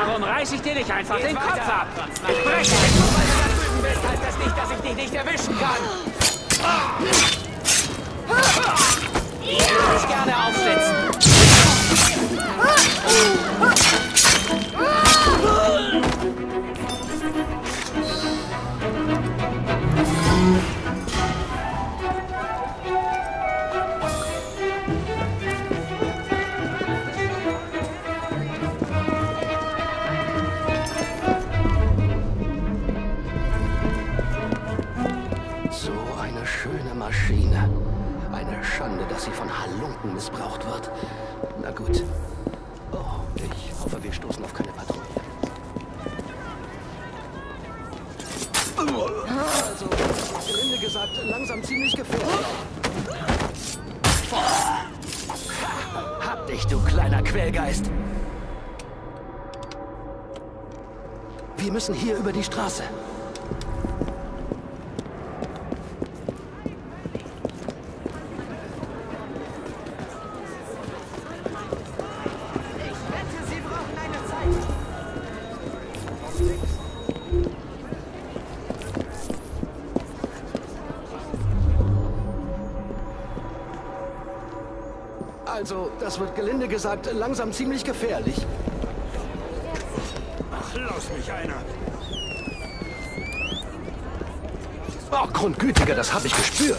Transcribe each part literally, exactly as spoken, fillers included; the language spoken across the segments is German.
Warum reiß ich dir nicht einfach den Kopf ab? Ich breche dich nur, weil du da drüben bist. Heißt das nicht, dass ich dich nicht erwischen kann? Ich würde mich gerne aufschlitzen. So eine schöne Maschine. Eine Schande, dass sie von Halunken missbraucht wird. Na gut. Oh, ich hoffe, wir stoßen auf keine Patrouille. Also, gelinde gesagt, langsam ziemlich gefährlich. Hab dich, du kleiner Quälgeist. Wir müssen hier über die Straße. Also, das wird gelinde gesagt langsam ziemlich gefährlich. Ach, lass mich einer. Oh, Grundgütiger, das habe ich gespürt.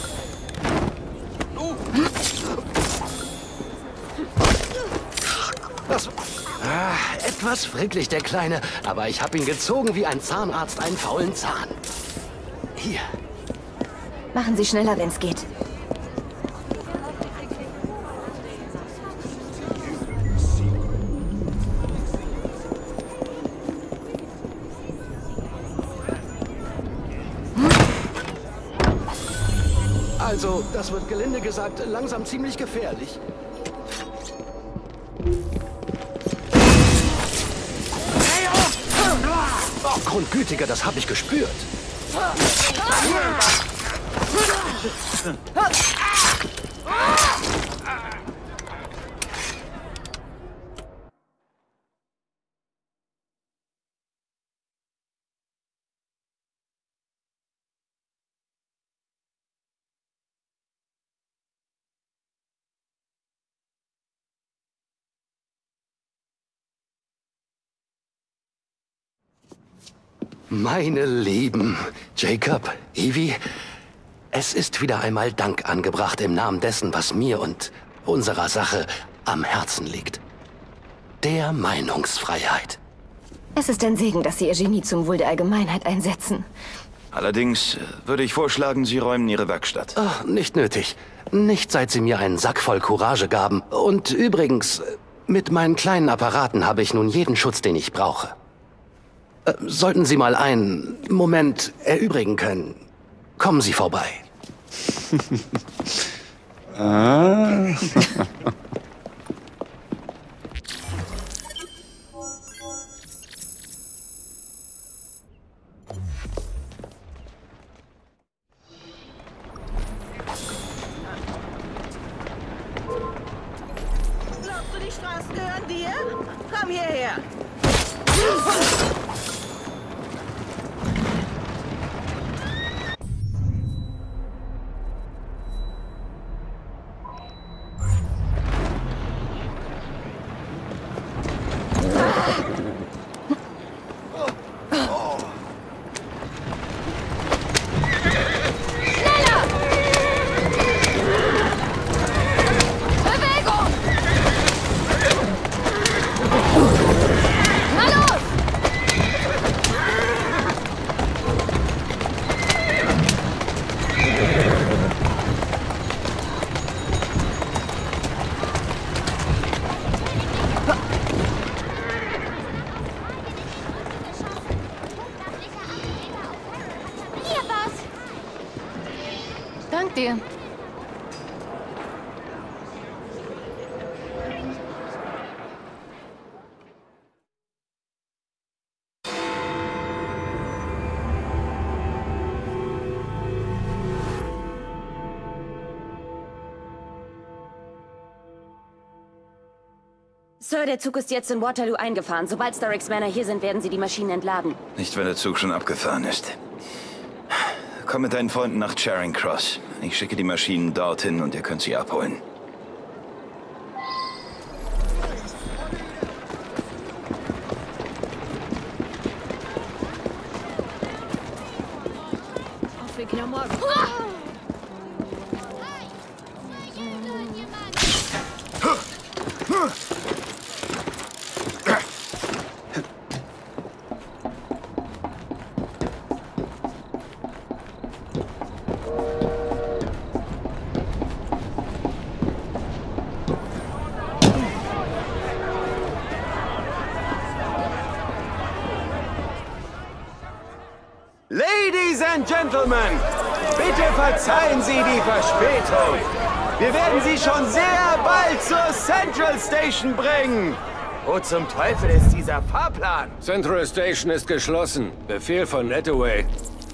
Das ah, etwas fricklig, der Kleine, aber ich habe ihn gezogen wie ein Zahnarzt einen faulen Zahn. Hier. Machen Sie schneller, wenn es geht. Also, das wird gelinde gesagt langsam ziemlich gefährlich. Oh, Grundgütiger, das habe ich gespürt. Meine Lieben, Jacob, Evie, es ist wieder einmal Dank angebracht im Namen dessen, was mir und unserer Sache am Herzen liegt. Der Meinungsfreiheit. Es ist ein Segen, dass Sie Ihr Genie zum Wohl der Allgemeinheit einsetzen. Allerdings äh, würde ich vorschlagen, Sie räumen Ihre Werkstatt. Ach, nicht nötig. Nicht seit Sie mir einen Sack voll Courage gaben. Und übrigens, mit meinen kleinen Apparaten habe ich nun jeden Schutz, den ich brauche. Äh, sollten Sie mal einen Moment erübrigen können, kommen Sie vorbei. ah. Glaubst du, die Straßen gehören dir? Komm hierher. Dank dir. Sir, der Zug ist jetzt in Waterloo eingefahren. Sobald Starrix Männer hier sind, werden sie die Maschinen entladen. Nicht, wenn der Zug schon abgefahren ist. Komm mit deinen Freunden nach Charing Cross. Ich schicke die Maschinen dorthin und ihr könnt sie abholen. Ladies and Gentlemen, bitte verzeihen Sie die Verspätung. Wir werden Sie schon sehr bald zur Central Station bringen. Wo zum Teufel ist dieser Fahrplan? Central Station ist geschlossen. Befehl von Hathaway.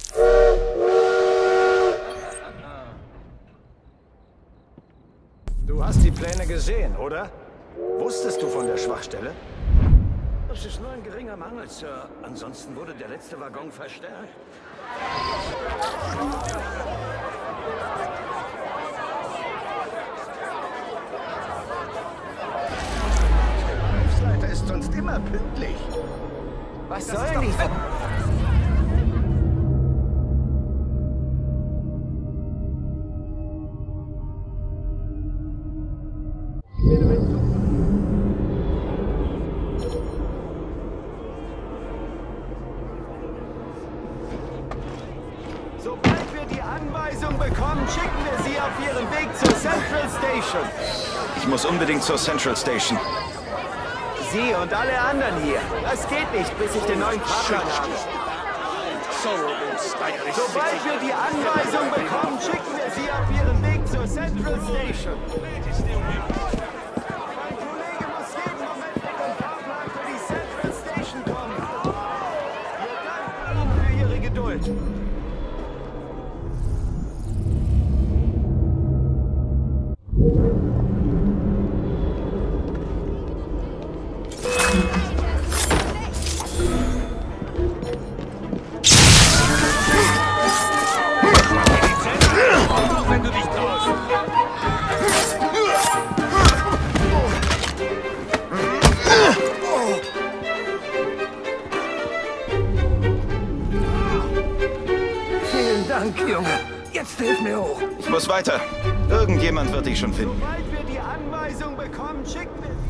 Du hast die Pläne gesehen, oder? Wusstest du von der Schwachstelle? Das ist nur ein geringer Mangel, Sir. Ansonsten wurde der letzte Waggon verstärkt. Der Berufsleiter ist sonst immer pünktlich. Was soll denn diese... Sobald wir die Anweisung bekommen, schicken wir Sie auf Ihren Weg zur Central Station. Ich muss unbedingt zur Central Station. Sie und alle anderen hier. Das geht nicht, bis ich den neuen Fahrplan habe. Sobald wir die Anweisung bekommen, schicken wir Sie auf Ihren Weg zur Central Station. Mein Kollege muss jeden Moment mit dem Fahrplan für die Central Station kommen. Wir danken Ihnen für Ihre Geduld. Wenn du dich traust. Vielen Dank, Junge. Jetzt hilf mir hoch. Ich muss weiter. Irgendjemand wird dich schon finden. Sobald wir die Anweisung bekommen, schicken wir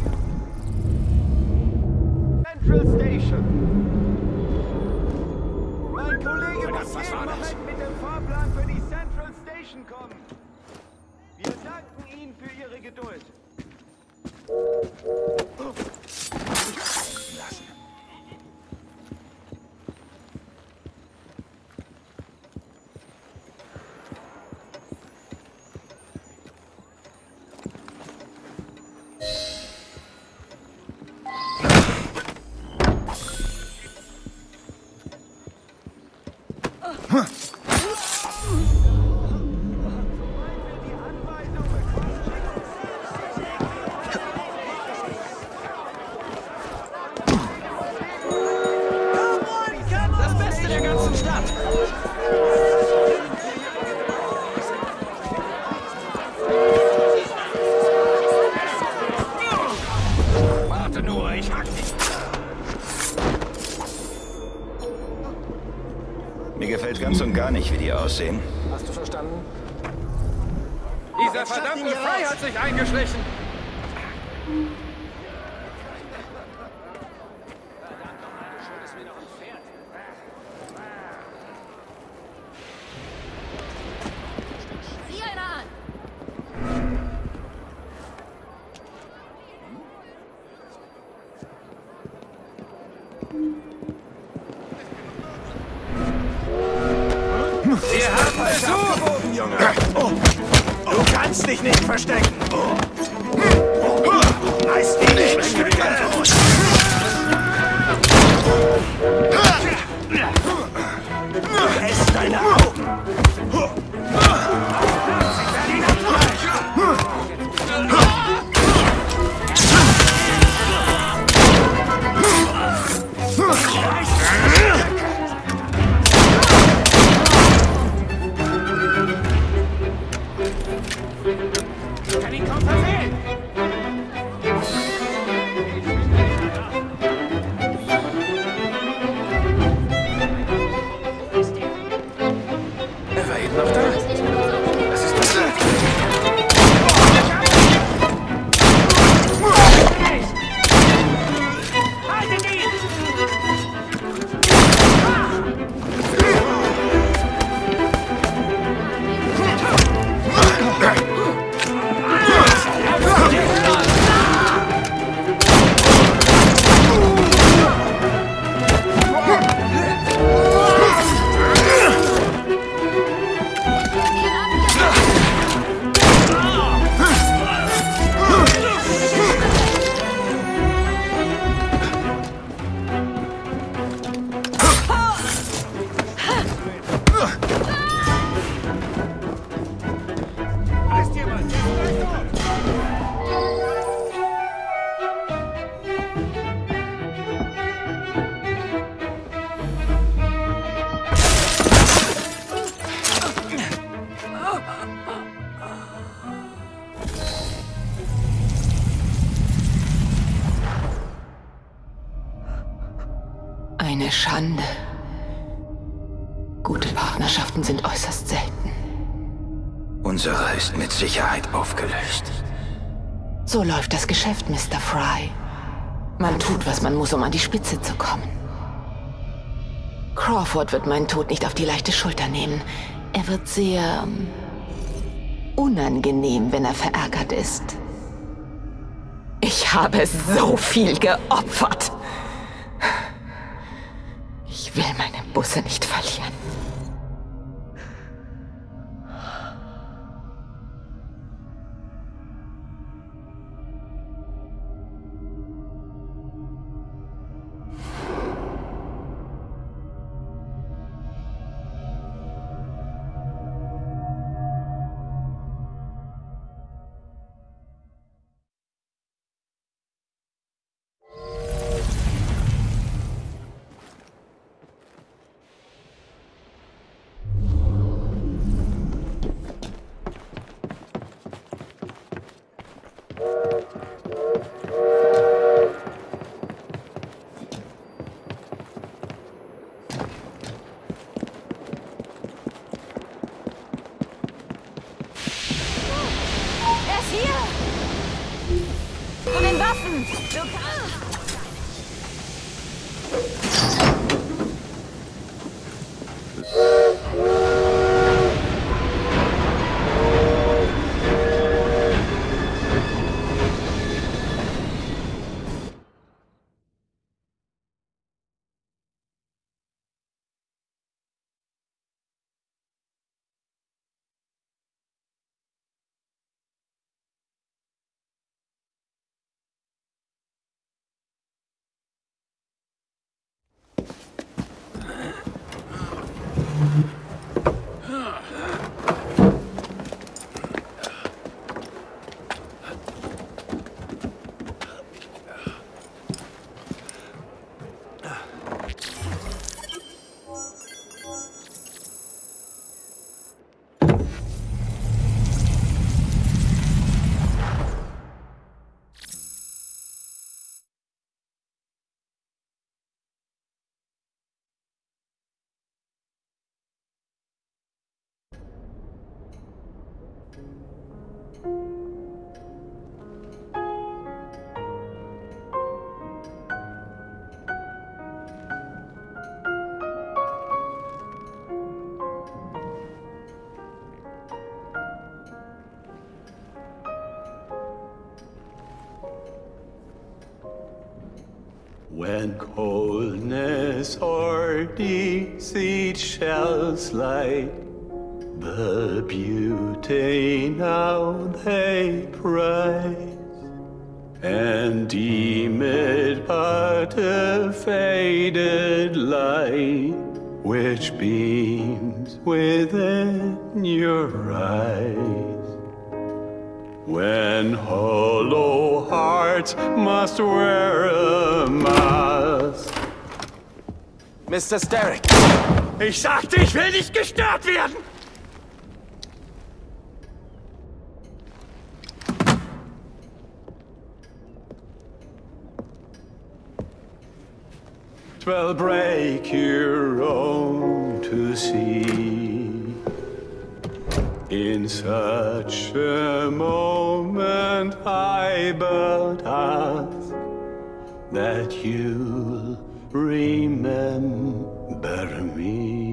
Central Station. Mein Kollege muss jeden Moment mit dem Fahrplan für die Central Station kommen. Wir danken Ihnen für Ihre Geduld. Das Beste der ganzen Stadt. Warte nur, ich hack dich. Mir gefällt ganz und gar nicht, wie die aussehen. Hast du verstanden? Dieser verdammte Frey hat sich eingeschlichen. Sieh einer an! Wir haben Besuch! Junge. Du kannst dich nicht verstecken. Reiß dich nicht in Stücke. Ess deine Augen. Sie werden ihn abreißen. Ich kann ihn kaum versehen! Er war eben noch da. Was ist passiert? Haltet ihn! Eine Schande. Gute Partnerschaften sind äußerst selten. Unsere ist mit Sicherheit aufgelöst. So läuft das Geschäft, Mister Fry. Man tut, was man muss, um an die Spitze zu kommen. Crawford wird meinen Tod nicht auf die leichte Schulter nehmen. Er wird sehr ähm, unangenehm, wenn er verärgert ist. Ich habe so viel geopfert. Ich will meine Busse nicht verlieren. Von den Waffen! Du kannst... When coldness or deceit shall slide the beauty now they prize, and deem it but a faded light which beams within your eyes. When hollow hearts must wear a mask, Mister Starrick. Ich sagte, ich will nicht gestört werden! Twill break your own to see. In such a moment I but ask that you'll remember me,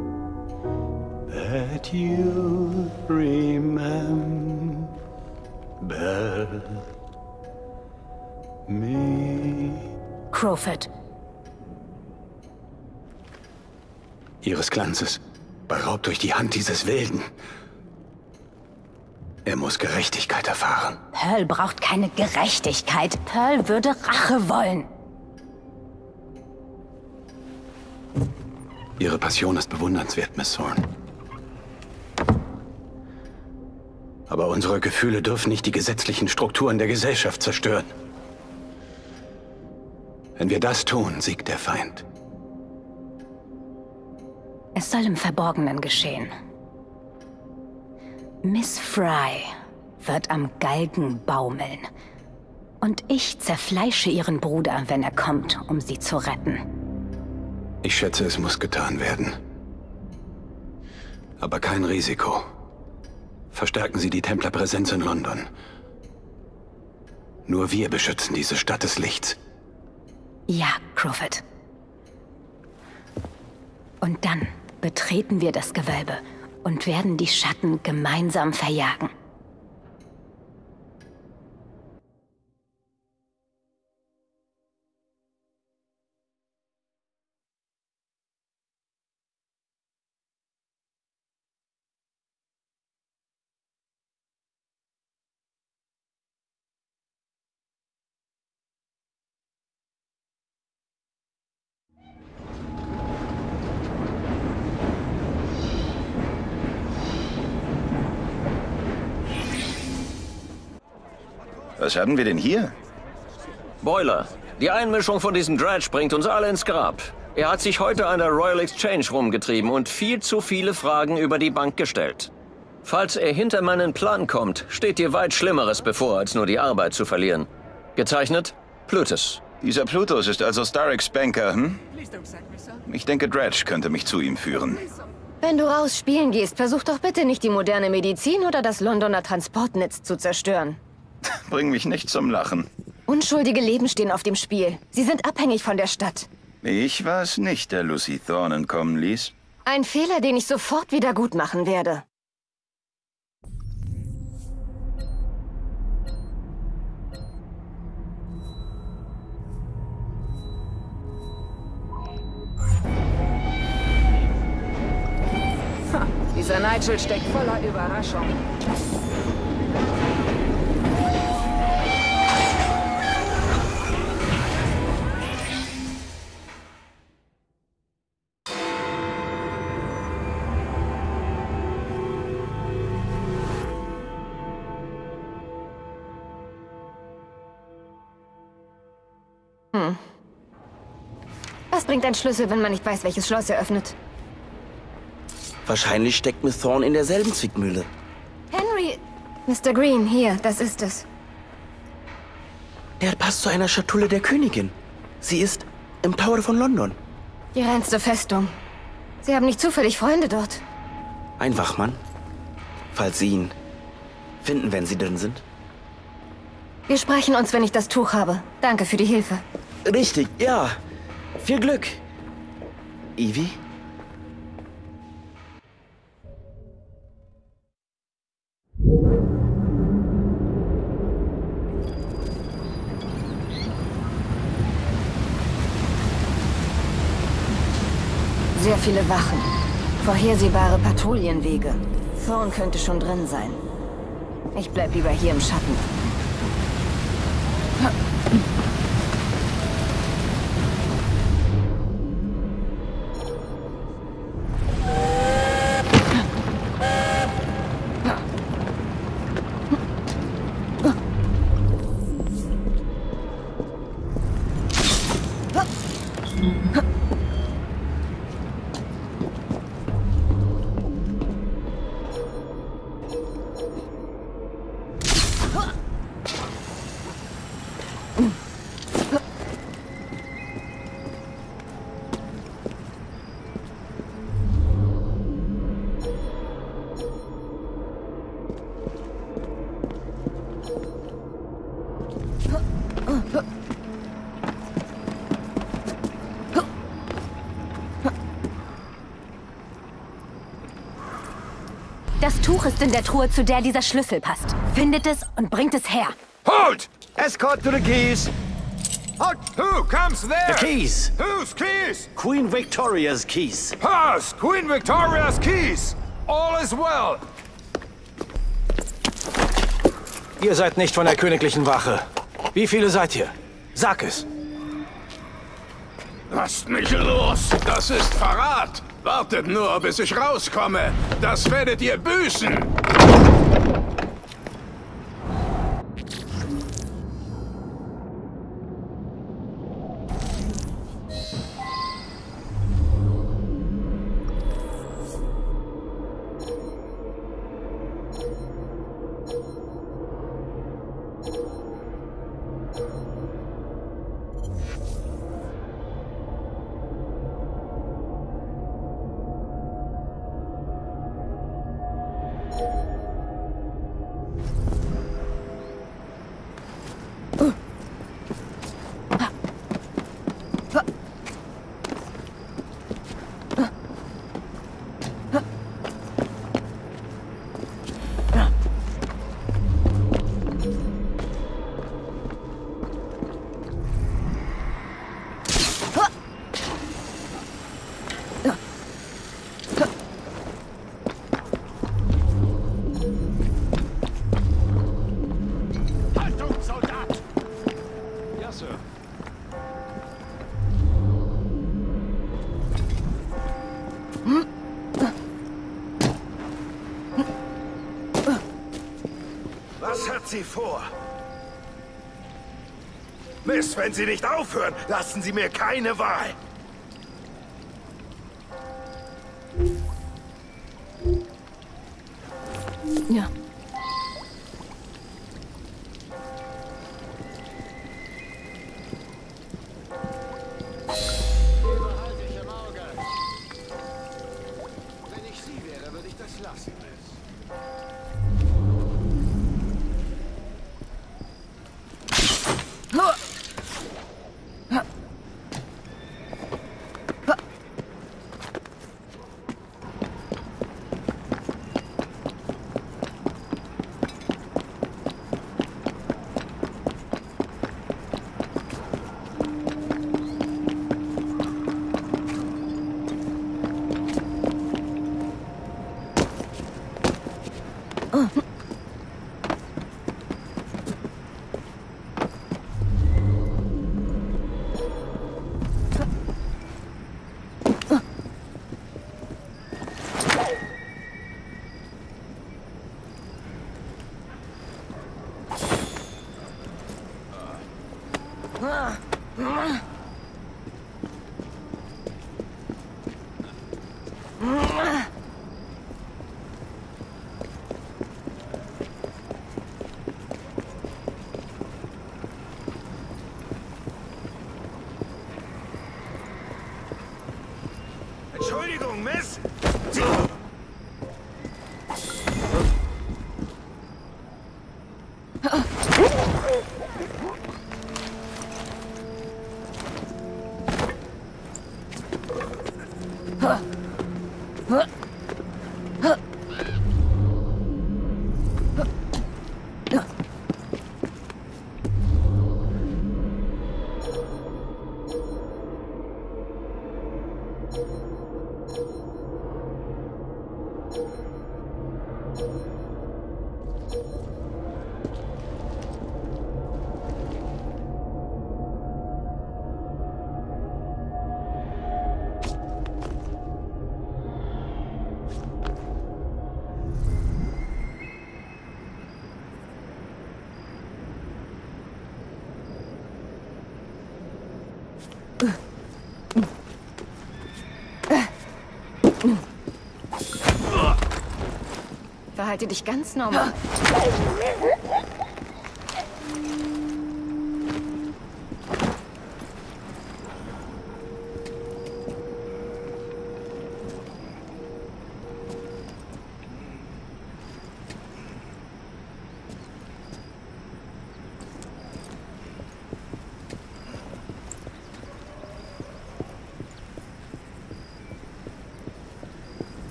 that you'll remember me. Crawford. Ihres Glanzes, beraubt durch die Hand dieses Wilden. Er muss Gerechtigkeit erfahren. Pearl braucht keine Gerechtigkeit. Pearl würde Rache wollen. Ihre Passion ist bewundernswert, Miss Thorne. Aber unsere Gefühle dürfen nicht die gesetzlichen Strukturen der Gesellschaft zerstören. Wenn wir das tun, siegt der Feind. Es soll im Verborgenen geschehen. Miss Fry wird am Galgen baumeln. Und ich zerfleische ihren Bruder, wenn er kommt, um sie zu retten. Ich schätze, es muss getan werden. Aber kein Risiko. Verstärken Sie die Templerpräsenz in London. Nur wir beschützen diese Stadt des Lichts. Ja, Crawford. Und dann betreten wir das Gewölbe und werden die Schatten gemeinsam verjagen. Was haben wir denn hier? Boiler. Die Einmischung von diesem Dredge bringt uns alle ins Grab. Er hat sich heute an der Royal Exchange rumgetrieben und viel zu viele Fragen über die Bank gestellt. Falls er hinter meinen Plan kommt, steht dir weit Schlimmeres bevor, als nur die Arbeit zu verlieren. Gezeichnet, Plutus. Dieser Plutus ist also Starricks Banker, hm? Ich denke, Dredge könnte mich zu ihm führen. Wenn du raus spielen gehst, versuch doch bitte nicht die moderne Medizin oder das Londoner Transportnetz zu zerstören. Bring mich nicht zum Lachen. Unschuldige Leben stehen auf dem Spiel. Sie sind abhängig von der Stadt. Ich war es nicht, der Lucy Thorne entkommen ließ. Ein Fehler, den ich sofort wieder gut machen werde. Ha, dieser Nigel steckt voller Überraschung. Hm. Was bringt ein Schlüssel, wenn man nicht weiß, welches Schloss er öffnet? Wahrscheinlich steckt Miss Thorne in derselben Zwickmühle. Henry! Mister Green, hier, das ist es. Der passt zu einer Schatulle der Königin. Sie ist im Tower von London. Die reinste Festung. Sie haben nicht zufällig Freunde dort. Ein Wachmann. Falls Sie ihn finden, wenn Sie drin sind. Wir sprechen uns, wenn ich das Tuch habe. Danke für die Hilfe. Richtig, ja. Viel Glück. Evie? Sehr viele Wachen. Vorhersehbare Patrouillenwege. Thorne könnte schon drin sein. Ich bleib lieber hier im Schatten. Das Tuch ist in der Truhe, zu der dieser Schlüssel passt. Findet es und bringt es her. Hold! Escort to the keys. Hold! Who comes there? The keys. Whose keys? Queen Victoria's keys. Pass! Queen Victoria's keys! All is well! Ihr seid nicht von der königlichen Wache. Wie viele seid ihr? Sag es. Lasst mich los! Das ist Verrat! Wartet nur, bis ich rauskomme! Das werdet ihr büßen! Was hat sie vor? Miss, wenn Sie nicht aufhören, lassen Sie mir keine Wahl. Ja. Behalte ich im Auge. Wenn ich Sie wäre, würde ich das lassen, Miss. Entschuldigung, Miss! Verhalte dich ganz normal.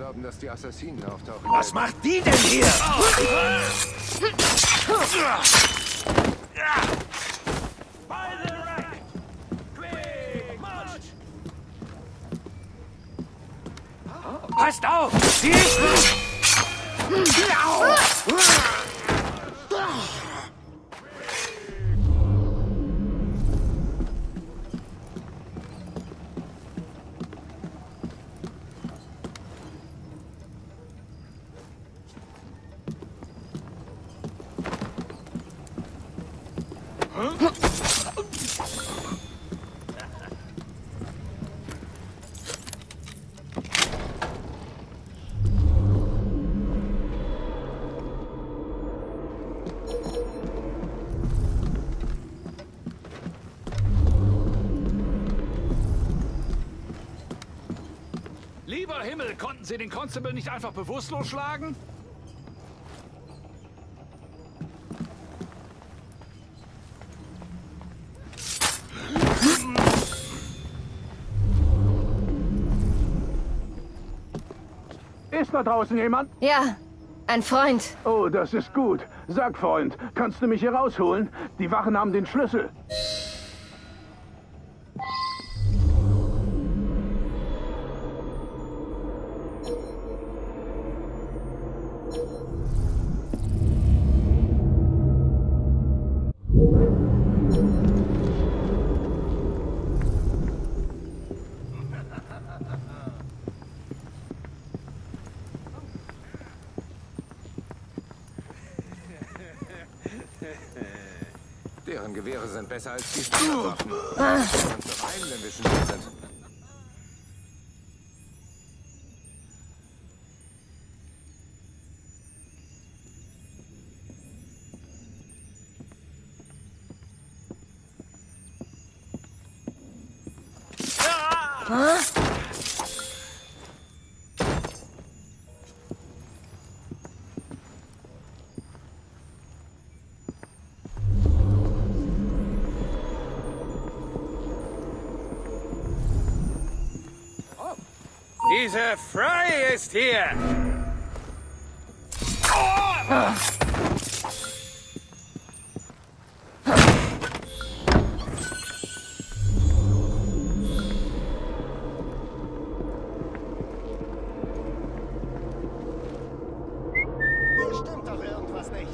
glauben, dass die Assassinen auftauchen. Was macht die denn hier? Passt auf! Sie ist... Lieber Himmel, konnten Sie den Constable nicht einfach bewusstlos schlagen? Ist da draußen jemand? Ja, ein Freund. Oh, das ist gut. Sag, Freund, kannst du mich hier rausholen? Die Wachen haben den Schlüssel. Deren Gewehre sind besser als die Standardwaffen. Und rein, wenn wir schnell sind. Diese Fry ist hier! Ah. Hier stimmt doch irgendwas nicht.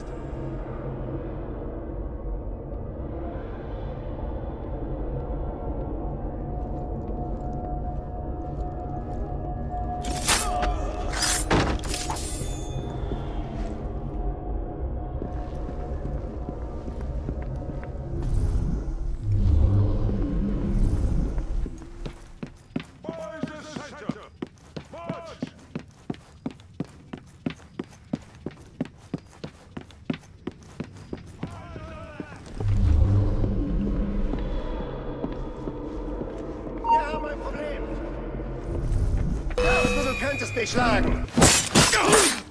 Wir haben ein Problem. Glaubst du, du könntest mich schlagen?